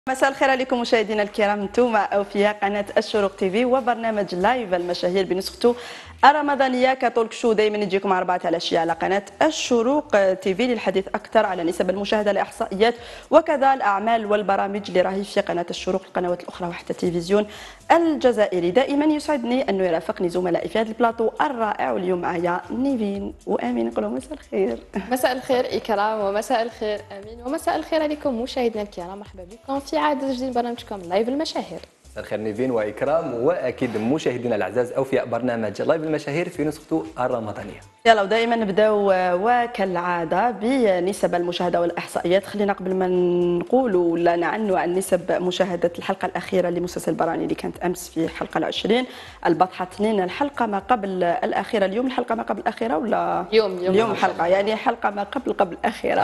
مساء الخير عليكم مشاهدينا الكرام، انتم اوفياء قناه الشروق تيفي وبرنامج لايف المشاهير بنسخته الرمضانيه كتولك شو دائما يجيكم 4 العشيه على قناه الشروق تيفي للحديث اكثر على نسب المشاهده، الاحصائيات وكذا الاعمال والبرامج اللي راهي في قناه الشروق، القنوات الاخرى وحتى التلفزيون الجزائري. دائما يسعدني انه يرافقني زملائي في هذا البلاطو الرائع، واليوم معايا نيفين وامين. نقول لهم مساء الخير. مساء الخير إكرام ومساء الخير أمين ومساء الخير عليكم مشاهدينا الكرام. مرحبا بكم في عدد جديد من برنامجكم لايف المشاهير. مساء الخير نيفين واكرام، واكيد مشاهدينا الاعزاء اوفياء برنامج لايف المشاهير في نسخته الرمضانيه. يلا ودائما نبداو وكالعاده بنسب المشاهده والاحصائيات. خلينا قبل ما نقولوا ولا نعنوا عن نسب مشاهده الحلقه الاخيره لمسلسل براني اللي كانت امس في الحلقه العشرين، البطحه 2 الحلقه ما قبل الاخيره. اليوم الحلقه ما قبل الاخيره ولا اليوم الحلقه يعني حلقه ما قبل الاخيره.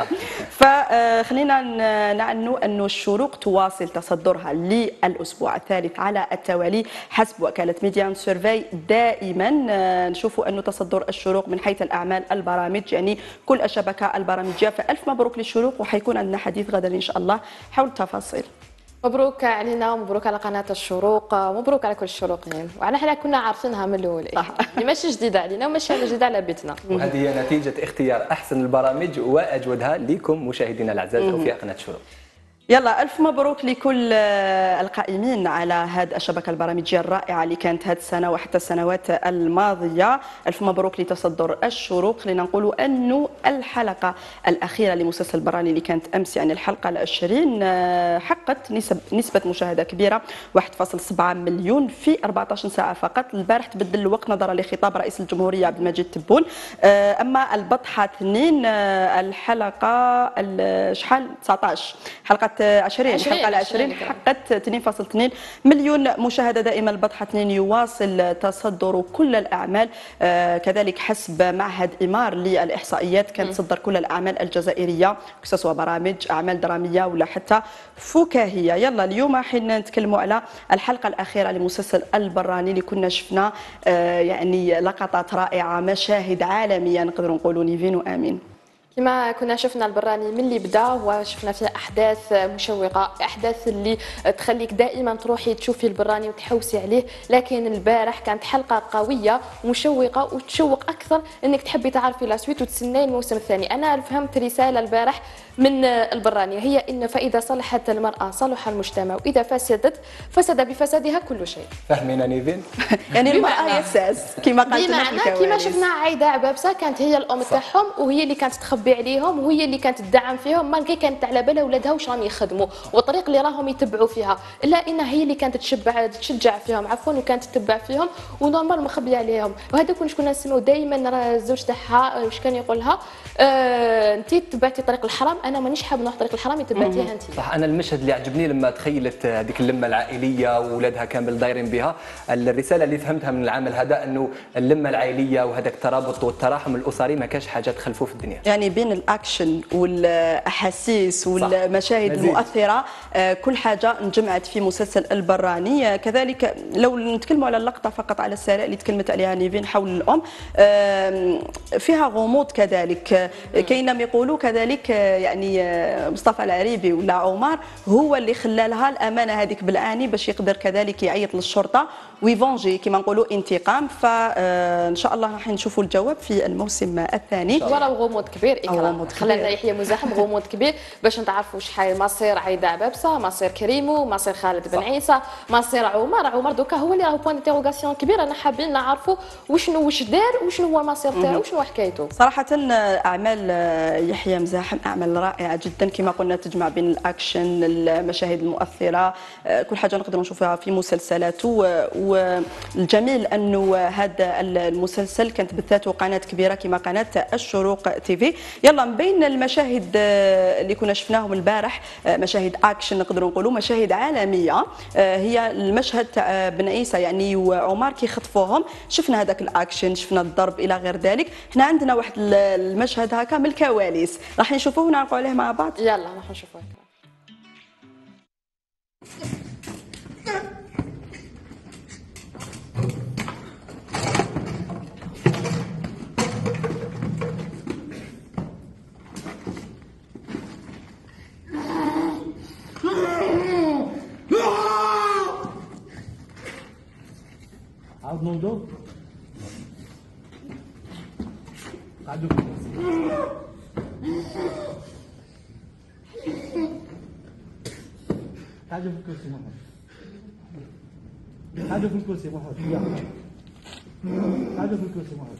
فخلينا نعنوا انه الشروق تواصل تصدرها للاسبوع الثالث على التوالي حسب وكاله ميديان سيرفي. دائما نشوفوا انه تصدر الشروق من حيث الاعمال البرامج، يعني كل الشبكه البرامجيه. فالف مبروك للشروق، وحيكون عندنا حديث غدا ان شاء الله حول التفاصيل. مبروك علينا ومبروك على قناه الشروق ومبروك على كل الشروقيين. وعنا حنا كنا عارفينها من الاول يعني ماشي جديده علينا وماشي جديده على بيتنا. وهذه هي نتيجه اختيار احسن البرامج واجودها لكم مشاهدينا الاعزاء اوفياء قناه الشروق. يلا ألف مبروك لكل القائمين على هذه الشبكة البرامجية الرائعة اللي كانت هذه السنة وحتى السنوات الماضية. ألف مبروك لتصدر الشروق. خلينا نقولوا أنه الحلقة الأخيرة لمسلسل براني اللي كانت أمس يعني الحلقة العشرين حققت نسبة مشاهدة كبيرة 1.7 مليون في 14 ساعة فقط. البارح تبدل الوقت نظرا لخطاب رئيس الجمهورية عبد المجيد تبون. أما البطحة 2 الحلقة شحال 19 حلقة 20 الحلقه العشرين حققت 2.2 مليون مشاهده. دائما البطحه 2 يواصل تصدر كل الاعمال. كذلك حسب معهد إمار للاحصائيات كانت تصدر كل الاعمال الجزائريه سواء برامج اعمال دراميه ولا حتى فكاهيه. يلا اليوم حين نتكلموا على الحلقه الاخيره لمسلسل البراني اللي كنا شفنا يعني لقطات رائعه، مشاهد عالميه نقدروا نقولوا نيفين وامين. كما كنا شفنا البراني من اللي بدا وشفنا فيه احداث مشوقه، احداث اللي تخليك دائما تروحي تشوفي البراني وتحوسي عليه. لكن البارح كانت حلقه قويه ومشوقه وتشوق اكثر انك تحبي تعرفي لا سويت وتسناي الموسم الثاني. انا فهمت رساله البارح من البراني هي ان فاذا صلحت المراه صلح المجتمع، واذا فسدت فسد بفسادها كل شيء. فهمينا نيفين؟ يعني المراه هي الساس كما قالت لنا في الكواليس. كما شفنا عايده عبابسه كانت هي الام تاعهم وهي اللي كانت تخبي عليهم وهي اللي كانت تدعم فيهم، ما كانت على بالها اولادها واش راهم يخدموا والطريق اللي راهم يتبعوا فيها، الا انها هي اللي كانت تشجع فيهم عفوا وكانت تتبع فيهم ونورمال مخبيه عليهم. وهذاك واش كنا نسمعوا دائما الزوج تاعها واش كان يقول لها انت تبعتي طريق الحرام، انا مانيش حاب نروح طريق الحرام تبعتيها انت. صح. انا المشهد اللي عجبني لما تخيلت هذيك اللمه العائليه واولادها كامل دايرين بها. الرساله اللي فهمتها من العمل هذا انه اللمه العائليه وهذاك الترابط والتراحم الاسري ما كاش حاجه تخلفوه في الدنيا. يعني بين الاكشن والاحاسيس والمشاهد المؤثره كل حاجه انجمعت في مسلسل البراني. كذلك لو نتكلموا على اللقطه فقط على السريع اللي تكلمت عليها نيفين حول الام، فيها غموض. كذلك كاين لم يقولوا كذلك يعني مصطفى العريبي ولا عمر هو اللي خلى لها الامانه هذيك بالعاني باش يقدر كذلك يعيط للشرطه ويفونجي كما نقولوا انتقام. فان شاء الله راح نشوفوا الجواب في الموسم الثاني. وراه غموض كبير إكرام، خلينا يحيى مزاحم غموض كبير باش نتعرفوا شحال مصير عايده عبابسه، مصير كريمو، مصير خالد بن عيسى، مصير عمر دوكا هو اللي راهو بوان انتيروغاسيون كبير. انا حابين نعرفوا واش دار وشنو هو المصير تاعو وشنو حكايته. صراحه اعمال يحيى مزاحم اعمال رائعه جدا كما قلنا، تجمع بين الاكشن المشاهد المؤثره كل حاجه نقدروا نشوفها في مسلسلاته. والجميل انه هذا المسلسل كانت بثاته قناه كبيره كما قناه الشروق تيفي. يلا من بين المشاهد اللي كنا شفناهم البارح مشاهد اكشن نقدروا نقولوا مشاهد عالميه، هي المشهد تاع بن عيسى يعني وعمر كي خطفوهم. شفنا هذاك الاكشن، شفنا الضرب الى غير ذلك. هنا عندنا واحد المشهد هكا من الكواليس راح نشوفوه ونعرفوا عليه مع بعض. يلا راح نشوفوه. واحد نوضو قعدوا في الكرسي قعدوا في الكرسي محمد قعدوا في الكرسي محمد قعدوا في الكرسي محمد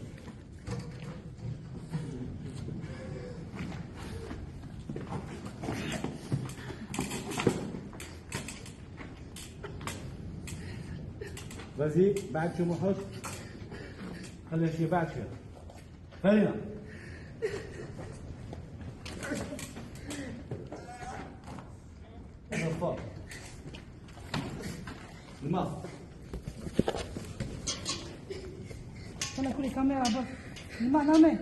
Vas-y, بعد شو محط خلي شي بعد شو هيا نفاق الماء انا كل كاميرا بس الماء نامي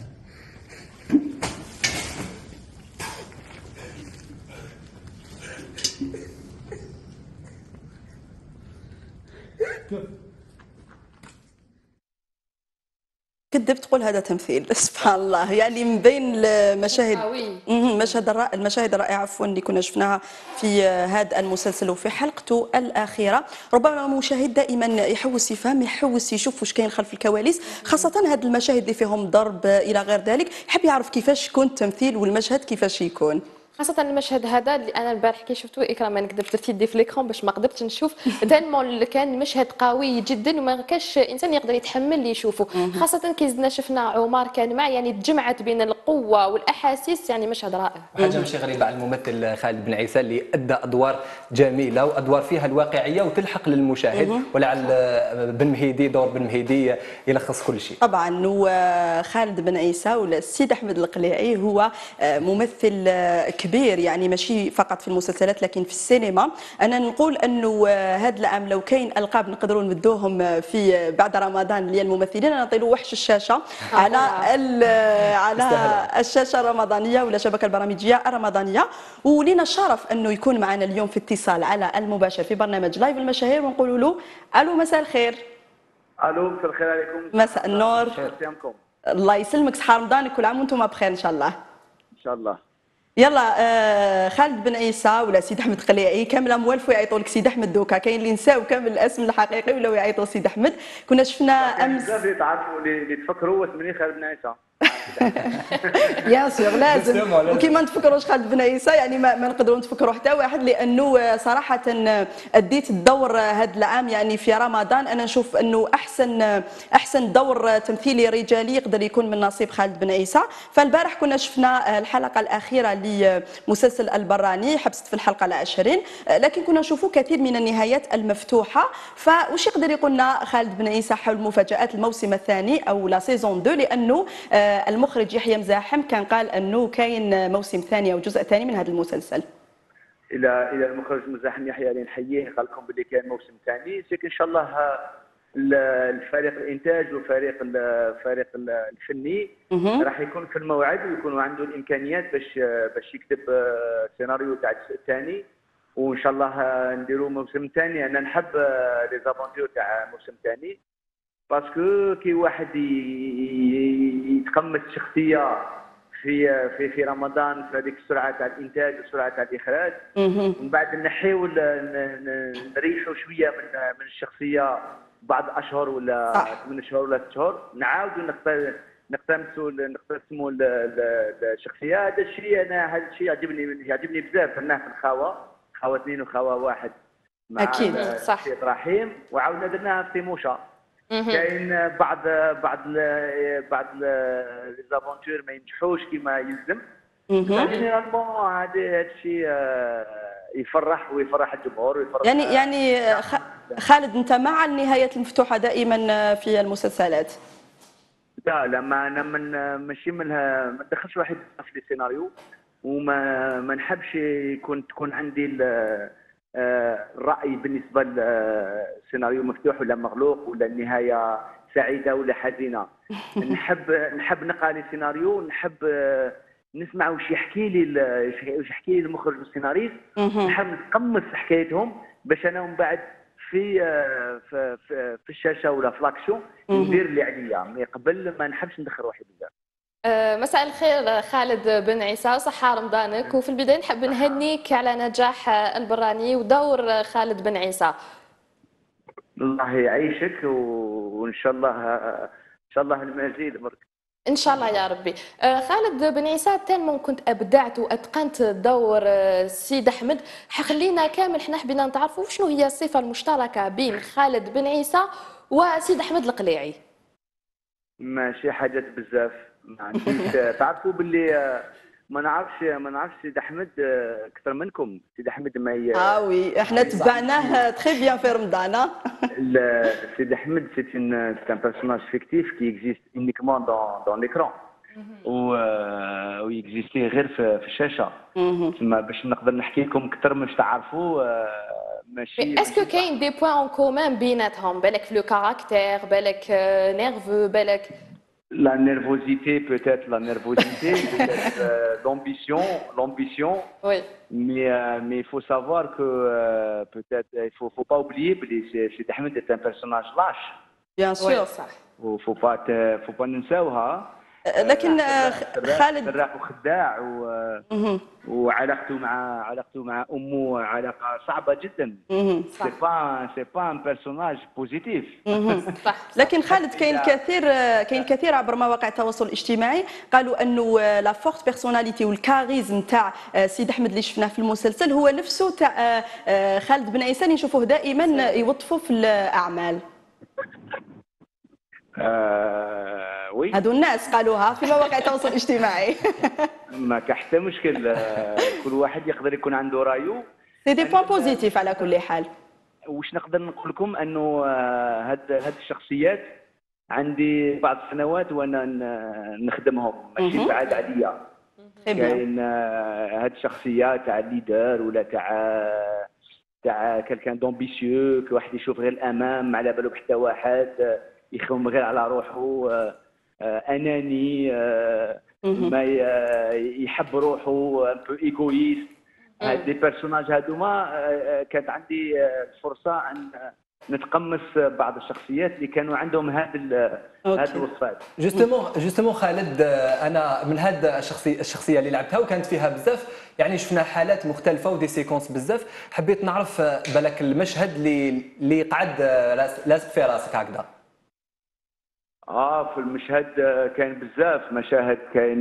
كذب تقول هذا تمثيل سبحان الله. يعني من بين المشاهد المشاهد الرائعه عفوا اللي كنا شفناها في هذا المسلسل وفي حلقته الاخيره، ربما المشاهد دائما يحوس يفهم يحوس يشوف واش كاين خلف الكواليس، خاصه هذه المشاهد اللي فيهم ضرب الى غير ذلك، يحب يعرف كيفاش يكون التمثيل والمشهد كيفاش يكون. خاصة المشهد هذا اللي أنا البارح كي شفتو إكرام ما نكذبش درت يدي في الإكران باش ما قدرتش نشوف تالمون كان مشهد قوي جدا وما كاش إنسان يقدر يتحمل اللي يشوفه، خاصة كي زدنا شفنا عمر كان معه يعني تجمعت بين القوة والأحاسيس، يعني مشهد رائع. حاجة ماشي غريبة على الممثل خالد بن عيسى اللي أدى أدوار جميلة وأدوار فيها الواقعية وتلحق للمشاهد، ولعل بن مهيدي دور بن مهيدي يلخص كل شيء. طبعا وخالد بن عيسى ولا السيد أحمد القليعي هو ممثل كبير، يعني ماشي فقط في المسلسلات لكن في السينما. انا نقول انه هذا العام لو كاين القاب نقدروا نمدوهم في بعد رمضان للممثلين نعطيو وحش الشاشه على على الشاشه الرمضانيه ولا الشبكه البرامجيه الرمضانيه. ولينا الشرف انه يكون معنا اليوم في اتصال على المباشر في برنامج لايف المشاهير، ونقول له الو مساء الخير. الو مساء الخير عليكم. مساء النور. صيامكم. الله يسلمك، صحه رمضان، كل عام وانتم بخير ان شاء الله. ان شاء الله. يلا خالد بن عيسى ولا سيد احمد قليعي كامل موالفوا يعيطوا لك سيد احمد، دوكا كاين اللي نساو كامل الاسم الحقيقي ولاو يعيطوا سيد احمد. كنا شفنا امس بزاف اللي تعرفوا اللي تفكروا اسمي خالد بن عيسى. يا سير لازم، وكيما نتفكروش خالد بن عيسى يعني ما نقدروا نتفكروا حتى واحد، لانه صراحه اديت الدور هذا العام يعني في رمضان. انا نشوف انه احسن دور تمثيلي رجالي يقدر يكون من نصيب خالد بن عيسى. فالبارح كنا شفنا الحلقه الاخيره لمسلسل البراني، حبست في الحلقه ال20، لكن كنا نشوفوا كثير من النهايات المفتوحه. فواش يقدر يقول لنا خالد بن عيسى حول مفاجات الموسم الثاني او لا سيزون 2؟ لانه المخرج يحيى مزاحم كان قال انه كاين موسم ثاني او جزء ثاني من هذا المسلسل. الى المخرج مزاحم يحيى اللي نحييه قال لكم باللي كاين موسم ثاني، لكن ان شاء الله الفريق الانتاج وفريق الفني راح يكون في الموعد ويكون عنده الامكانيات باش يكتب سيناريو تاع الجزء الثاني، وان شاء الله نديروا موسم ثاني. انا نحب لي زافونتور تاع موسم ثاني باسكو كي واحد يتقمص شخصيه في رمضان في هذيك السرعه تاع الانتاج والسرعه تاع الاخراج، ومن بعد نحيو نريحوا شويه من الشخصيه بعض اشهر ولا 8 شهور ولا 6 شهور، نعاودوا نقتسموا الشخصيه. هذا الشيء هذا الشيء يعجبني بزاف. درناه في الخاوه 2 وخاوه 1 مع اكيد صح رحيم، وعاودنا درناها في تيموشا. كاين بعض لي زافونتور ما ينجحوش كما يلزم، جينيرالمون هذا الشيء يفرح ويفرح الجمهور ويفرح يعني خالد انت مع النهايات المفتوحه دائما في المسلسلات؟ لا ماشي منها، ما ندخلش واحد في السيناريو، وما نحبش تكون عندي الرأي بالنسبة للسيناريو مفتوح ولا مغلوق ولا النهاية سعيدة ولا حزينة. نحب نقرا لي سيناريو، نحب نسمع واش يحكي لي المخرج والسيناريست، نحب نتقمص حكايتهم باش انا من بعد في الشاشة ولا في لاكسيون ندير اللي عليا. من قبل ما نحبش ندخل روحي بزاف. مساء الخير خالد بن عيسى، صحة رمضانك. وفي البداية نحب نهنيك على نجاح البراني ودور خالد بن عيسى. الله يعيشك وان شاء الله المزيد برك. ان شاء الله يا ربي. خالد بن عيسى تالمون كنت ابدعت واتقنت دور السيد احمد. خلينا كامل حنا حبينا نتعرفوا شنو هي الصفه المشتركه بين خالد بن عيسى وسيد احمد القليعي. ماشي حاجات بزاف ما عنديش. تعرفوا باللي ما نعرفش سيد احمد اكثر منكم. سيد احمد ما وي احنا تبعناه تري بيان في رمضان. سيد احمد سي ان بيرسوناج فيكتيف كي اكزيست يونيكمون دون ليكرون و يكزيستي غير في الشاشه. تما باش نقدر نحكي لكم اكثر باش تعرفوا ماشي. اسكو كاين دي بوين اون كومان بيناتهم؟ بالك في لو كاركتير، بالك نيرفو، بالك la nervosité peut-être, peut-être l'ambition. Oui. Mais il faut savoir que peut-être faut pas oublier que c'est Ahmed est un personnage lâche. Bien sûr. faut pas ننساوها. لكن خالد سراق وخداع وعلاقته مع امه علاقه صعبه جدا. سي با ان بيرسوناج بوزيتيف. لكن خالد كاين كثير عبر مواقع التواصل الاجتماعي قالوا انه لا فورت بيرسوناليتي والكاريزم تاع سيد احمد اللي شفناه في المسلسل هو نفسه تاع خالد بن عيسى، نشوفوه دائما يوظفوا في الاعمال. وي هادو الناس قالوها في مواقع التواصل الاجتماعي. ما كان حتى مشكل. كل واحد يقدر يكون عنده رايه. سي دي بوين بوزيتيف على كل حال. واش نقدر نقول لكم انه هاد الشخصيات عندي بعض السنوات وانا نخدمهم ماشي بعد عاديه. كاين هاد الشخصيات تاع الليدر ولا تاع كالكان دومبيسيو، كي واحد يشوف غير الامام ما على بالو بحتى واحد، يخدم غير على روحه، اناني، ما يحب روحه، ان بو ايغويست. هاد لي بيرسوناج هادوما كانت عندي الفرصه ان نتقمص بعض الشخصيات اللي كانوا عندهم هاد الوصفات. جوستومون خالد، انا من هاد الشخصيه اللي لعبتها وكانت فيها بزاف، يعني شفنا حالات مختلفه ودي سيكونس بزاف. حبيت نعرف بالك المشهد اللي قعد لازق في راسك هكذا. في المشهد كاين بزاف مشاهد.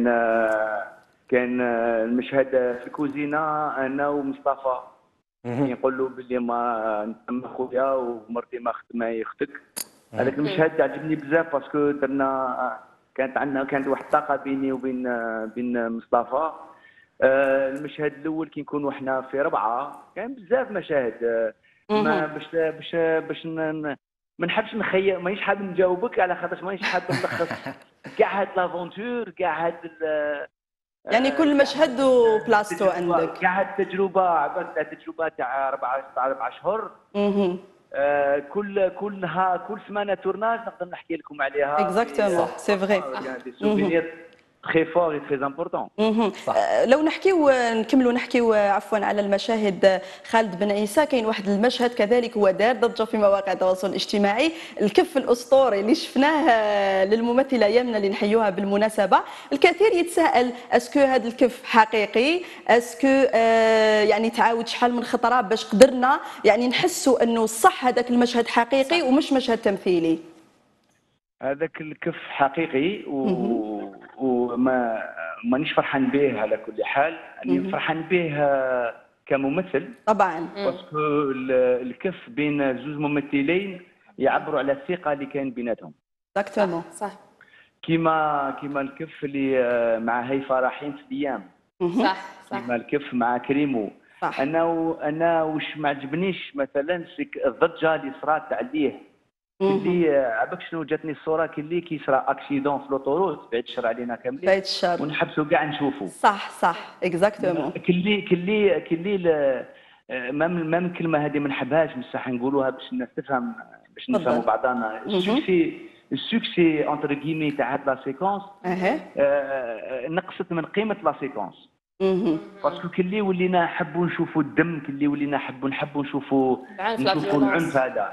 كاين المشهد في الكوزينه انا ومصطفى يقول له باللي ما خويا ومرتي ما يختك. هذاك المشهد عجبني بزاف باسكو درنا كانت واحد الطاقه بيني وبين مصطفى. المشهد الاول كي نكونوا حنا في ربعه كاين بزاف مشاهد. ما باش ما نحبش نخيل، مانيش حاب نجاوبك على خاطر مانيش حاب نلخص كاع هاد لافونتور، كاع هاد يعني كل مشهد وبلاصتو عندك. كاع هاد التجربه عبالك التجربه تاع 4 شهور. كل سمانه تورناج نقدر نحكي لكم عليها. اكزاكتومون سي فري. دي سوفينير très fort et très important. لو نكملوا نحكيو عفوا على المشاهد خالد بن عيسى، كاين واحد المشهد كذلك هو دار ضجه في مواقع التواصل الاجتماعي، الكف الاسطوري اللي شفناه للممثله يمنى اللي نحيوها بالمناسبه. الكثير يتساءل اسكو هذا الكف حقيقي، اسكو يعني تعاود شحال من خطره باش قدرنا يعني نحسوا انه صح هذاك المشهد حقيقي ومش مشهد تمثيلي. هذاك الكف حقيقي وما مانيش فرحان به على كل حال. يعني فرحان به كممثل طبعا، باسكو الكف بين زوج ممثلين يعبروا على الثقه اللي كاين بيناتهم. اكزاكتومون صح. كيما الكف اللي مع هيفا راحين في الايام. صح. كيما الكف مع كريمو. صح. انا واش ما عجبنيش مثلا الضجه اللي صرات عليه. اللي عباك شنو جاتني الصوره كي يصرى اكسيدون في لوطوروت بعد الشر علينا كاملين، بعد الشر، ونحبسوا كاع نشوفوا. صح اكزاكتومون. كلي مام الكلمه هذه ما نحبهاش بصح نقولوها باش الناس تفهم، باش نفهموا بعضنا. السوكسي انتر كيمي تاع هاد لا سيكونس نقصت من قيمه لا سيكونس. باسكو كلي ولينا نحبوا نشوفوا الدم، كلي ولينا نحبوا نشوفوا العنف هذا.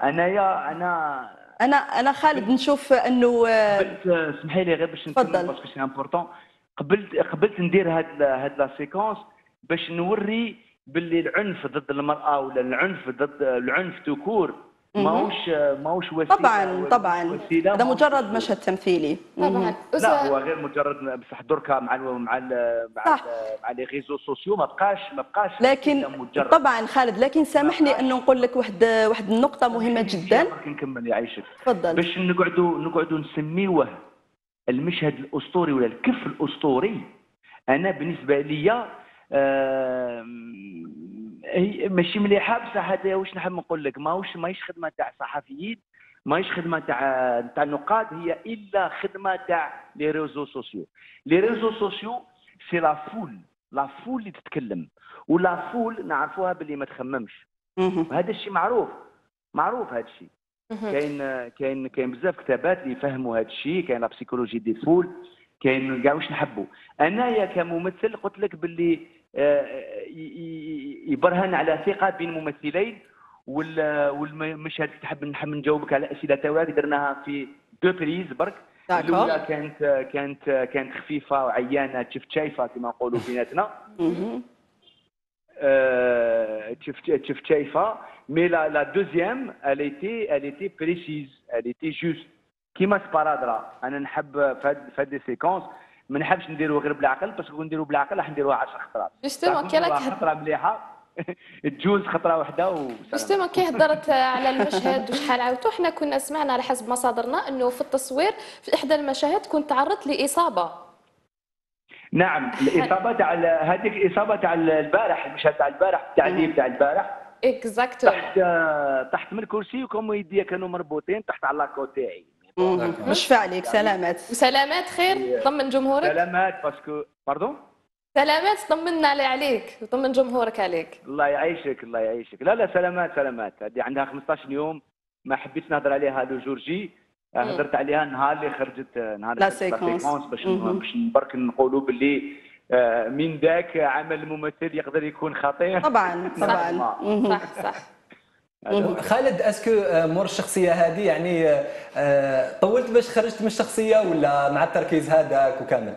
انا خالد نشوف انه اسمحي لي غير باش نكمل باسكو سي امبورطون. قبلت ندير هاد لا سيكونس باش نوري باللي العنف ضد المراه ولا العنف ضد العنف توكور ماهوش وسيله. طبعا وسيلة هذا ماهوش مجرد مشهد تمثيلي. طبعا لا هو غير مجرد، بصح دركا مع لي ريزو سوسيو ما بقاش لكن مجرد. طبعا خالد، لكن سامحني انه نقول لك واحد النقطه مهمه جدا. ممكن نكمل يعيشك. تفضل. باش نقعدوا نسميوه المشهد الاسطوري ولا الكف الاسطوري، انا بالنسبه لي هي ماشي مليحه. بصح هذا واش نحب نقول لك، ماهيش خدمه تاع صحفيين، ماهيش خدمه تاع النقاد، هي الا خدمه تاع لي ريزو سوسيو. لي ريزو سوسيو سي لا فول اللي تتكلم، ولا فول نعرفوها باللي ما تخممش. هذا الشيء معروف هذا الشيء. كاين بزاف كتابات اللي يفهموا هذا الشيء. كاين لا بسيكولوجي دي فول، كاين كاع واش نحبوا. انايا كممثل قلت لك باللي يبرهن على ثقه بين ممثلين. والمشهد نحب نجاوبك على اسئله تاعك درناها في دو بريز برك. الاولى كانت خفيفه وعيانه، شايفه كما نقولوا بيناتنا. شايفه. مي لا دوزيام elle était précise, elle était juste كيما سبارادرا. انا نحب في هاد لي سيكونس ما نحبش نديرو غير بالعقل، باسكو نديرو بالعقل راح نديروها 10 خطرات. جوستومون كي راك خطره مليحه تجوز خطره واحده وسلام. جوستومون كي هضرت على المشهد وشحال عاودتو، حنا كنا سمعنا على حسب مصادرنا انه في التصوير في احدى المشاهد كنت تعرضت لاصابه. نعم الاصابه تاع هذيك اصابه تاع البارح، المشهد تاع البارح، التعذيب تاع البارح. اكزاكتو. تحت من الكرسي وكم يديا كانوا مربوطين تحت على لاكو تاعي. مش عليك. سلامات. وسلامات خير. طمن جمهورك. سلامات باسكو باردون. سلامات، طمنا عليك وطمن جمهورك عليك. الله يعيشك الله يعيشك. لا سلامات. هذه عندها 15 يوم ما حبيت نهضر عليها لو جورجي. هضرت عليها نهار اللي خرجت لا سيكونس باش برك نقولوا باللي من ذاك عمل الممثل يقدر يكون خطير. طبعا صح. خالد، اسكو مور الشخصيه هذه يعني طولت باش خرجت من الشخصيه ولا مع التركيز هذاك وكامل؟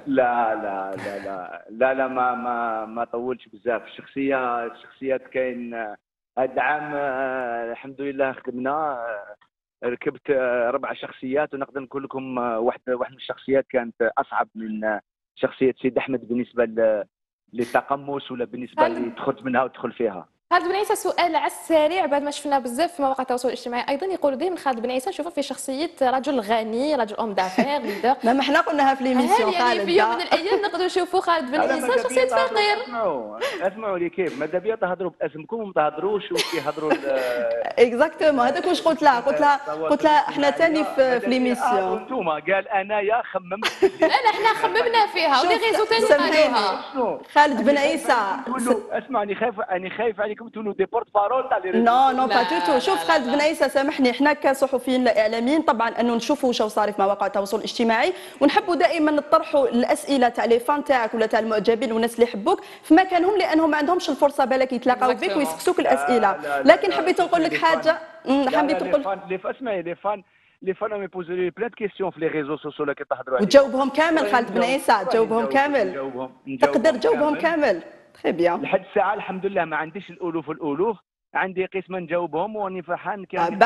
لا ما طولتش بزاف. الشخصيات كاين هذا العام الحمد لله خدمنا. ركبت 4 شخصيات، ونقدر نقول لكم واحده من الشخصيات كانت اصعب من شخصيه سيد احمد بالنسبه للتقمص ولا بالنسبه اللي دخلت منها ودخل فيها. خالد بن عيسى، سؤال على السريع بعد ما شفنا بزاف في مواقع التواصل الاجتماعي ايضا يقولوا دائما خالد بن عيسى نشوفه في شخصيه رجل غني، رجل ام دافير ليدر. ما احنا قلناها في ليميسيون خالد. يعني في يوم من الايام نقدروا نشوفوا خالد بن عيسى شخصيه فقير. اسمعوا لي كيف ماذا بيا تهضروا باسمكم وما تهضروش وكيهضروا اكزاكتومون. هذاك واش قلت لها احنا ثاني في ليميسيون. انتوما قال انايا خممت. احنا خممنا فيها ولي غيزو ثاني قالوها. خالد بن عيسى اسمعني خايف عليكم تقولوا دي بورت بارول تاع لي نو با توتو. شوف خالد بن عيسى، سامحني، احنا كصحفيين اعلاميين طبعا انه نشوفوا واش صار في مواقع التواصل الاجتماعي، ونحبوا دائما نطرحوا الاسئله تاع لي فان تاعك ولا تاع المعجبين والناس اللي يحبوك في مكانهم، لانهم ما عندهمش الفرصه بالك يتلاقاو بك ويسقسوك الاسئله. لكن حبيت نقول لك حاجه. حبيت نقول اسمعي لي فان مي بوزو لي بلان كيسيون في لي ريزو سوسيو اللي كتهضروا عليهم وتجاوبهم كامل. خالد بن عيسى تجاوبهم كامل. تقدر تجاوبهم كامل. تري بيان. لحد الساعه الحمد لله ما عنديش الالوف، عندي قسم نجاوبهم وراني فرحان.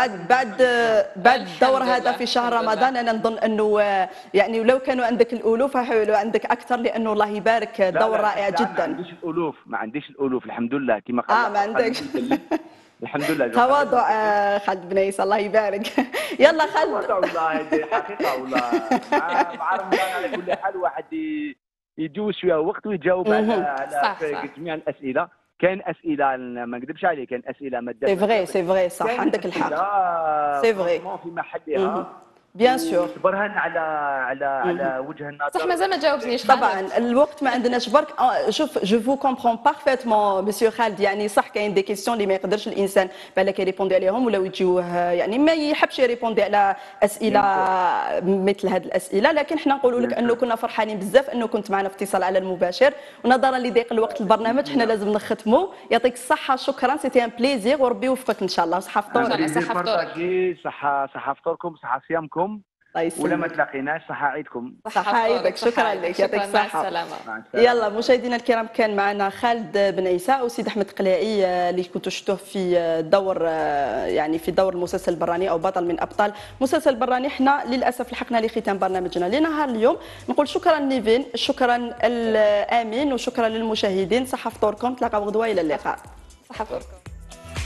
بعد الدور هذا في شهر رمضان انا نظن انه يعني ولو كانوا عندك الالوف حيولوا عندك اكثر، لانه الله يبارك دور رائع جدا. ما عنديش الالوف الحمد لله كما قال. ما عندكش. الحمد لله. تواضع خالد بن عيسى الله يبارك. يلا خالد. والله هذه حقيقه والله. مع رمضان على كل حال واحد يجوز شويه وقت ويجاوب على جميع الاسئله. كاين اسئله ما نكذبش عليك، كاين اسئله ما سي فغي صح، عندك الحق. سي فغي في محلها بيان سور. برهن على وجه النظر. صح مازال ما جاوبتنيش طبعا الوقت ما عندناش برك. شوف جو فو كومبرون بارفيتمون مسيو خالد. يعني صح كاين دي كيسيون اللي ما يقدرش الانسان بالك يريبوندي عليهم ولا يجيوه يعني ما يحبش يريبوندي على اسئله مثل هذه الاسئله. لكن حنا نقولوا لك انه كنا فرحانين بزاف انه كنت معنا في اتصال على المباشر، ونظرا لضيق الوقت البرنامج حنا لازم نختموا. يعطيك الصحه، شكرا، سيتي ان بليزير وربي يوفقك ان شاء الله. صحه فطورك. صحه فطوركم، صحه صيامكم. الله ولا ما يسلمك. تلاقيناش صحة عيدكم. صحة عيدك، شكرا لك، يعطيك مع الصحة. السلامة. مع السلامة. يلا مشاهدينا الكرام، كان معنا خالد بن عيسى وسيد احمد قلائي اللي كنتوا شفتوه في دور يعني في دور المسلسل البراني او بطل من ابطال مسلسل البراني. احنا للاسف لحقنا لختام برنامجنا لنهار اليوم. نقول شكرا نيفين، شكرا الامين، وشكرا للمشاهدين. صحة فطوركم، تلاقاو غدوه، الى اللقاء. صحة فطوركم.